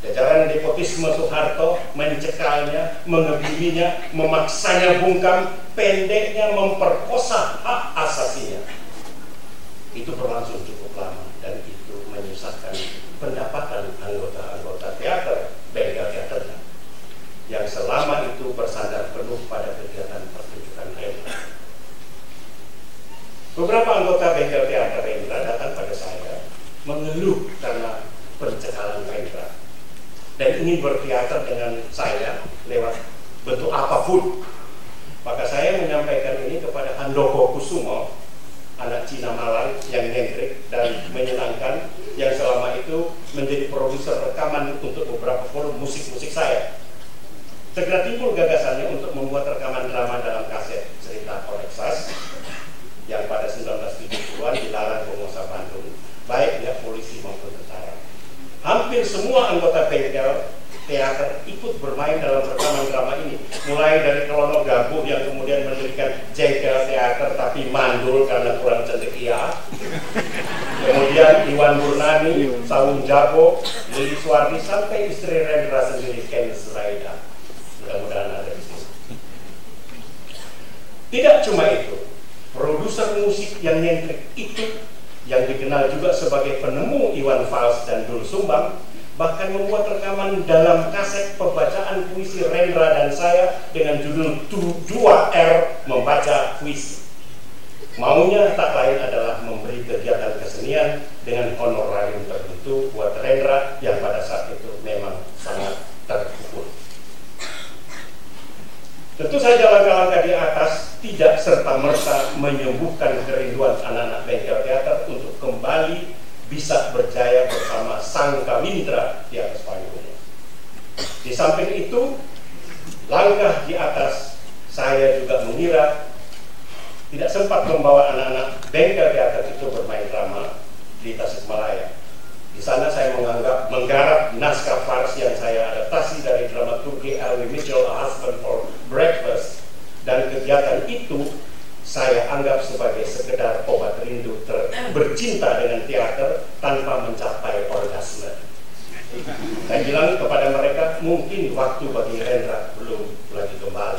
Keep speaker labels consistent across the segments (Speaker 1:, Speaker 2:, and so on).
Speaker 1: Jajaran nepotisme Soeharto mencekalnya, mengebiminya, memaksanya bungkam, pendeknya memperkosa hak asasinya. Itu berlangsung cukup lama dan itu menyusahkan pendapatan anggota-anggota teater, bengkel teaternya, yang selama itu bersandar penuh pada kegiatan pertunjukan Rendra. Beberapa anggota bengkel teater Rendra datang pada saya mengeluh karena pencekalan Rendra dan ingin berteater dengan saya lewat bentuk apapun. Maka saya menyampaikan ini kepada Handoko Kusumo, anak Cina Malang yang nyentrik dan menyenangkan, yang selama itu menjadi produser rekaman untuk beberapa volume musik-musik saya. Segera timbul gagasannya untuk membuat rekaman drama dalam kaset cerita Koreksas yang pada 1970-an dilarang penguasa Bandung, baik pihak polisi maupun tentara. Hampir semua anggota bengkel teater ikut bermain dalam rekaman drama ini, mulai dari Klono Gabuh yang kemudian mendirikan Jengkel Teater tapi mandul karena kurang cendekia, kemudian Iwan Burnani, Saung Jabo, Lili Suwardi, sampai istri Rendra sendiri, Candice Raida. Mudah-mudahan ada di sini. Tidak cuma itu, produser musik yang nyentrik itu, yang dikenal juga sebagai penemu Iwan Fals dan Dul Sumbang, bahkan membuat rekaman dalam kaset pembacaan puisi Rendra dan saya dengan judul 2R membaca puisi. Maunya tak lain adalah memberi kegiatan kesenian dengan honorarium tertentu buat Rendra yang pada saat itu memang sangat terpukul. Tentu saja langkah-langkah di atas tidak serta-merta menyembuhkan kerinduan anak-anak bengkel teater untuk kembali bisa berjaya bersama sang Kawindra di atas panggungnya. Di samping itu, langkah di atas saya juga mengira tidak sempat membawa anak-anak bengkel teater itu bermain drama di Tasikmalaya. Di sana saya menggarap naskah fars yang saya adaptasi dari dramaturgi Elwi Mitchell, A Husband for Breakfast, dan kegiatan itu saya anggap sebagai sekedar obat rindu bercinta dengan teater tanpa mencapai orgasme. Saya bilang kepada mereka, mungkin waktu bagi Rendra belum lagi kembali.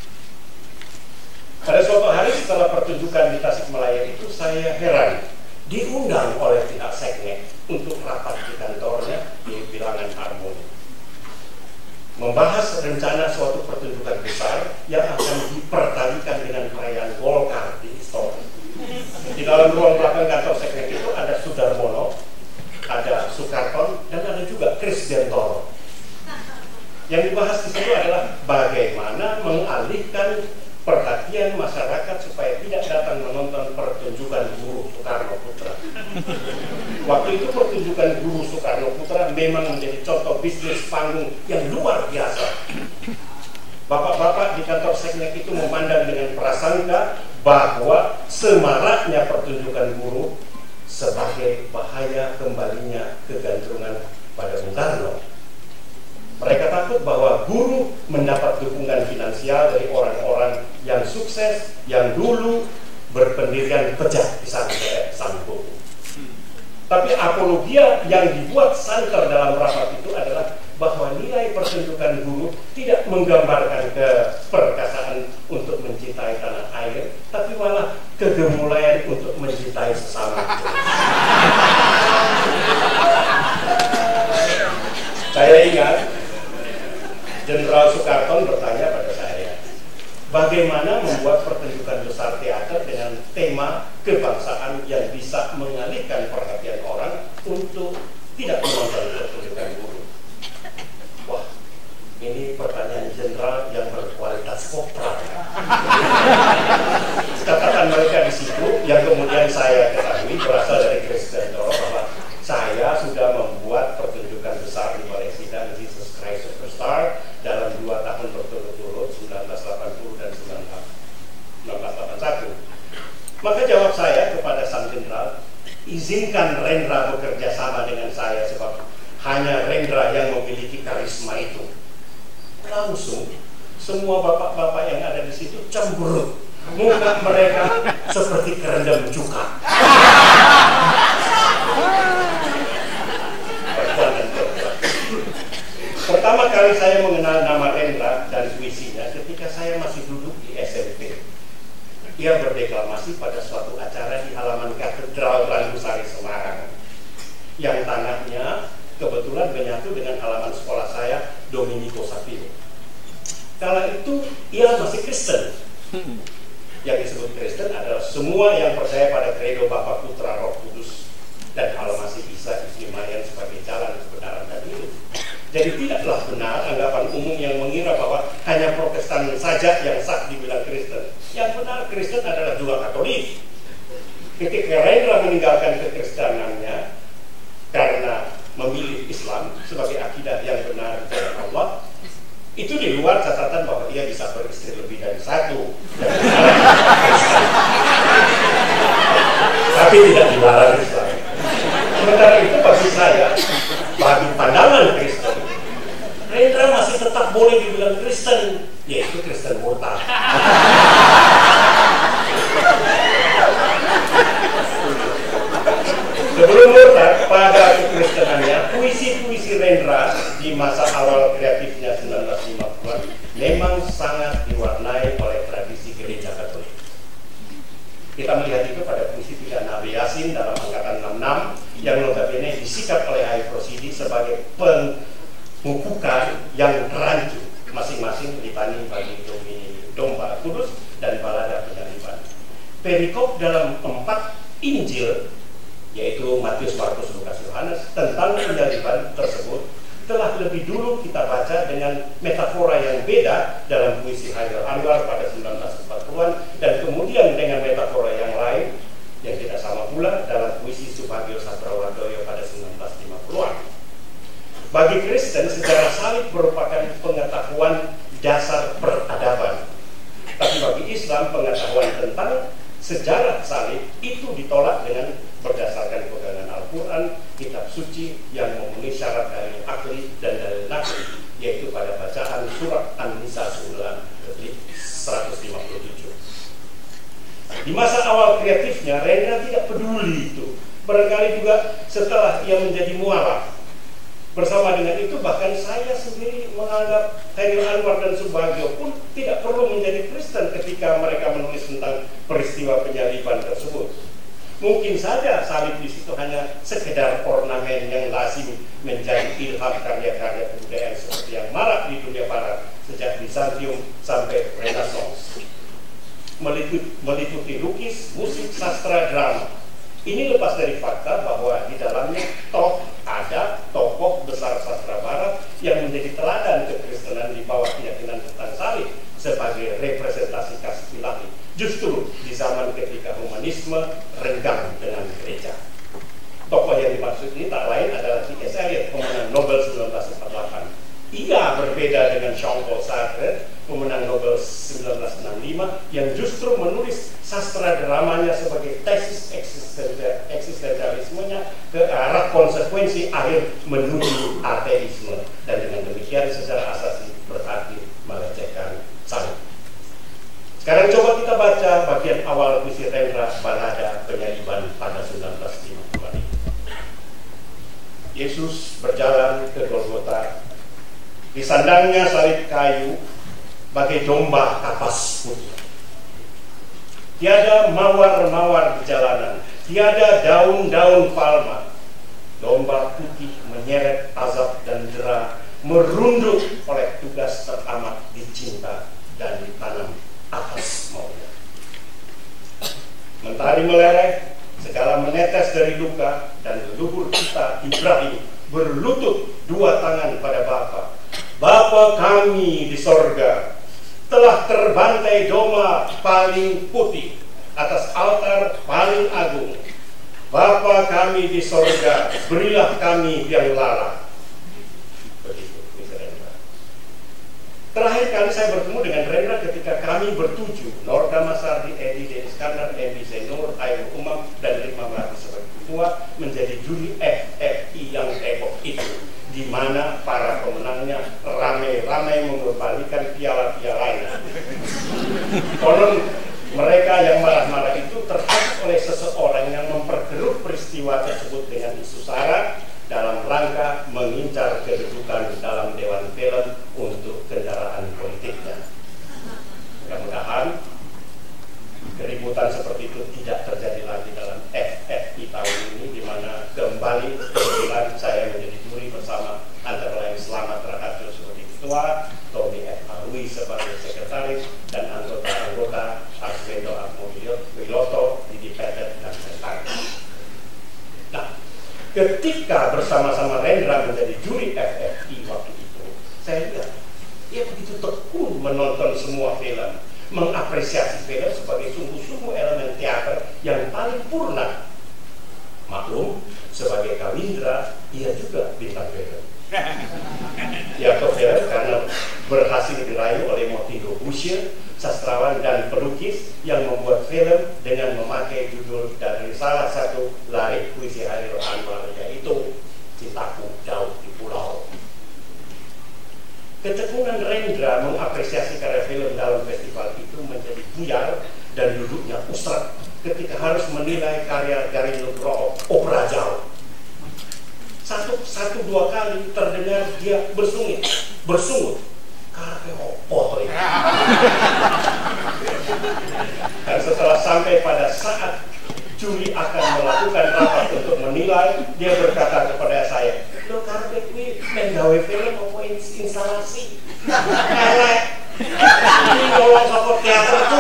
Speaker 1: Pada suatu hari setelah pertunjukan di Tasikmalaya itu, saya heran diundang oleh pihak Seknek untuk rapat di kantornya di Bilangan Harmoni, membahas rencana suatu pertunjukan besar yang akan dipertalikan dengan perayaan Golkar di Istora. Di dalam ruang belakang kantor Seknek itu ada Sudarmono, ada Soekarton, dan ada juga Kris Gentoro. Yang dibahas di situ adalah bagaimana mengalihkan perhatian masyarakat supaya tidak datang menonton pertunjukan Guru Soekarno Putra. Waktu itu pertunjukan Guru Soekarno Putra memang menjadi contoh bisnis panggung yang luar biasa. Bapak-bapak di kantor Seknek itu memandang dengan prasangka bahwa semaraknya pertunjukan guru sebagai bahaya kembalinya kegantungan pada Bung Karno. Mereka takut bahwa guru mendapat dukungan finansial dari orang-orang yang sukses, yang dulu berpendirian pejah di Sanggup. Tapi apologia yang dibuat santer dalam rapat itu adalah bahwa nilai pertunjukan guru tidak menggambarkan keperkasaan untuk mencintai tanah air, tapi malah kegemulaian untuk mencintai sesama. Saya ingat Jenderal Soekarno bertanya pada saya, bagaimana membuat pertunjukan besar teater dengan tema kebangsaan yang bisa mengalihkan perhatian orang untuk tidak menonton pertunjukan guru. Wah, ini pertanyaan jenderal yang berkualitas kopral. Catatan mereka di situ yang kemudian saya ketahui berasal dari Kris Gentoro bahwa saya sudah membuat pertunjukan besar di Balai Sidang Jesus Christ Superstar dalam 2 tahun berturut-turut, 1980 dan 1981. Maka jawab saya kepada sang jenderal, izinkan Rendra bekerja sama dengan saya sebab hanya Rendra yang memiliki karisma itu. Langsung semua bapak-bapak yang ada di situ cemberut, muka mereka seperti kerendam cuka. Pertama kali saya mengenal nama Rendra dan puisinya ketika saya masih duduk di SMP. Ia berdeklamasi pada suatu acara di halaman Katedral Rangusari Semarang, yang tanahnya kebetulan menyatu dengan halaman sekolah saya, Dominico Savio. Kala itu ia masih Kristen. Yang disebut Kristen adalah semua yang percaya pada kredo Bapa, Putra, Roh Kudus, dan Allah Masih Isa, Ibnu Maryam sebagai jalan kebenaran dan hidup. Jadi tidaklah benar anggapan umum yang mengira bahwa hanya Protestan saja yang sah dibilang Kristen. Yang benar Kristen adalah juga Katolik. Ketika Rendra meninggalkan kekristenannya karena memilih Islam sebagai akidah yang benar dari Allah, itu di luar catatan bahwa dia bisa beristri lebih dari satu. Tapi tidak dilarang Islam. Sementara itu bagi saya, bagi pandangan Kristen, Rendra masih tetap boleh dibilang Kristen, yaitu Kristen murtad. Sebelum murtad, pada kekristenannya, puisi-puisi Rendra di masa awal kreatifnya 1950-an memang sangat diwarnai oleh tradisi gereja Katolik. Kita melihat itu pada puisi tiga Nabi Yasin dalam angkatan 66 yang notabene disikap oleh Hayat Rosidi sebagai pengukuhan yang rancu, masing-masing ditani bagi domba kudus dan balada penyaliban. Perikop dalam 4 Injil, yaitu Matius, Markus, Lukas, Yohanes, tentang penyaliban tersebut telah lebih dulu kita baca dengan metafora yang beda dalam puisi Haidar Anwar pada 1940-an, dan kemudian dengan metafora yang lain yang tidak sama pula dalam puisi Subagio Sastrawardoyo pada 1950-an. Bagi Kristen, sejarah salib merupakan pengetahuan dasar peradaban. Tapi bagi Islam, pengetahuan tentang sejarah salib itu ditolak dengan berdasarkan pegangan Al-Quran, kitab suci yang memenuhi syarat dalil akli dan dalil nakli, yaitu pada bacaan surat An-Nisa 157. Di masa awal kreatifnya, Rendra tidak peduli itu. Barangkali juga setelah ia menjadi mualaf. Bersama dengan itu, bahkan saya sendiri menganggap Haidar Anwar dan Subagio pun tidak perlu menjadi Kristen ketika mereka menulis tentang peristiwa penyaliban tersebut. Mungkin saja salib di situ hanya sekedar ornamen yang lazim menjadi ilham karya-karya kebudayaan seperti yang marak di dunia barat sejak Bizantium sampai Renaissance. Meliputi lukis, musik, sastra, drama. Ini lepas dari fakta bahwa di dalamnya ada tokoh besar sastra barat yang menjadi teladan kekristenan di bawah keyakinan tentang salib sebagai representasi kasih ilahi. Justru di zaman ketika humanisme renggang dengan gereja. Tokoh yang dimaksud ini tak lain adalah T.S. Eliot, pemenang Nobel 1948. Ia berbeda dengan Jean-Paul Sartre, pemenang Nobel 1965, yang justru menulis sastra dramanya sebagai tesis eksistensialismenya ke arah konsekuensi akhir menuju ateisme. Dan dengan demikian secara asasi berarti melecehkan salib. Sekarang coba kita baca bagian awal puisi Rendra, balada penyaliban pada 1950. Yesus berjalan ke Golgota, disandangnya salib kayu bagai domba kapas putih. Tiada mawar-mawar di jalanan, tiada daun-daun palma. Domba putih menyeret azab dan jera, merunduk oleh tugas teramat dicinta dan ditanam atas maunya. Mentari meleleh, segala menetes dari luka, dan leluhur kita Ibrahim berlutut dua tangan pada Bapa. Bapa kami di sorga, telah terbantai domba paling putih atas altar paling agung. Bapa kami di sorga, berilah kami yang lalang. Begitu. Terakhir kali saya bertemu dengan Rendra ketika kami bertujuh, Nur Damasardi, Edi, Dennis Karnar, Ebi Zainur, Ayu Umam, dan Rima Melati sebagai ketua menjadi juri FFI yang heboh itu, di mana para pemenangnya ramai-ramai mengembalikan piala-pialanya. Konon mereka yang marah-marah itu tertarik oleh seseorang yang memperkeruh peristiwa tersebut dengan isu sara dalam rangka mengincar kedudukan dalam Dewan Film untuk kendaraan politiknya. Mudah-mudahan keributan seperti itu tidak terjadi lagi dalam FFI tahun ini, di mana kembali kebetulan saya menjadi juri bersama antara lain Slamet Raharjo sebagai ketua, Tommy F. Alwi sebagai sekretaris, dan anggota-anggota Arswendo Atmowiloto, Didi Petet, dan sekretaris. Nah, ketika bersama-sama Rendra menjadi juri FFI waktu itu, saya lihat dia begitu tekun menonton semua film, mengapresiasi film sebagai sungguh-sungguh elemen teater yang paling purna. Maklum, sebagai Kawindra, ia juga bintang film. Ia film karena berhasil dirayu oleh Motido Bushe, sastrawan dan pelukis yang membuat film dengan memakai judul dari salah satu larik puisi Hairil Anwar, yaitu Cintaku Jauh di Pulau. Ketekunan Rendra mengapresiasi karya film dalam festival itu menjadi buyar dan duduknya usrat ketika harus menilai karya Garin Nugroho Opera Jawa. Satu dua kali terdengar dia bersungut. Karena opo ini. Dan setelah sampai pada saat juri akan melakukan rapat untuk menilai, dia berkata kepada saya, "Lo karena ini menggawe film mau instalasi, elek, ini ngomong sokot teater tuh."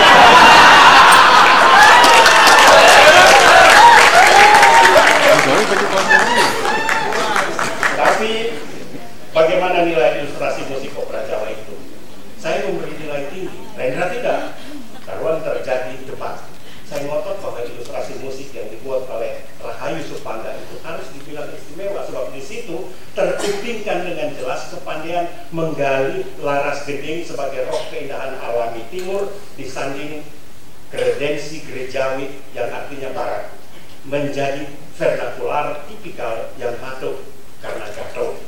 Speaker 1: Tapi bagaimana nilai ilustrasi musik opera Jawa itu? Saya memberi nilai tinggi, Rendra tidak. Karuan terjadi debat. Saya ngotot bahwa ilustrasi musik yang dibuat oleh Rahayu Supangga itu harus dibilang istimewa, sebab di situ terkupingkan dengan jelas kepandaian menggali laras gending sebagai roh keindahan alami timur disanding kredensi gerejawi yang artinya barat, menjadi vernakular tipikal yang masuk karena jatuh.